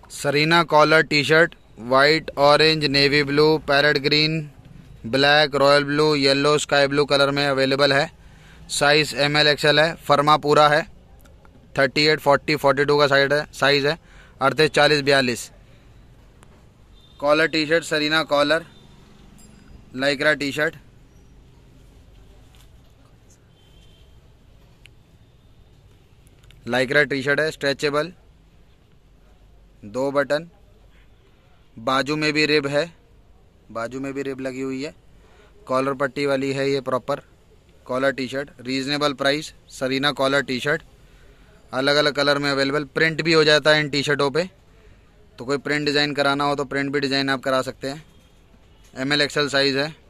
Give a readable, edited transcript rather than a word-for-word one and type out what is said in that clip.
Serena collar T shirt white, orange, navy blue, parrot green, black, royal blue, yellow, sky blue colour में available है। Size ML XL है। फर्मा पूरा है। 38, 40, 42 का size है। 38, 40, 42। Collar T shirt सरीना collar, lycra T shirt, lycra T shirt है, stretchable, 2 button, बाजू में भी रिब है, बाजू में भी रिब लगी हुई है। कॉलर पट्टी वाली है ये proper collar T shirt. Reasonable price सरीना कॉलर टी शर्ट, अलग अलग कलर में अवेलेबल। प्रिंट भी हो जाता है इन टी शर्टों पे, तो कोई प्रिंट डिज़ाइन कराना हो तो प्रिंट भी डिज़ाइन आप करा सकते हैं। ML XL साइज़ है।